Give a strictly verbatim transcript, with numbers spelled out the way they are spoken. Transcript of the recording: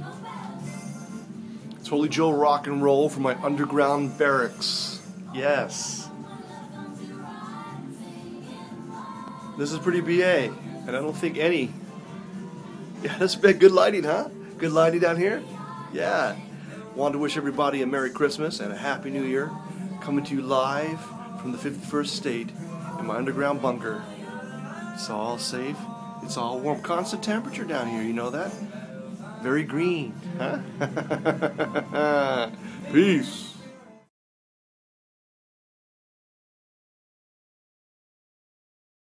It's Holy Joe rock and roll from my underground barracks. Yes. This is pretty B A, and I don't think any. Yeah, that's been good lighting, huh? Good lighting down here? Yeah. Wanted to wish everybody a Merry Christmas and a Happy New Year. Coming to you live from the fifty-first state in my underground bunker. It's all safe. It's all warm. Constant temperature down here, you know that? Very green, huh? Peace.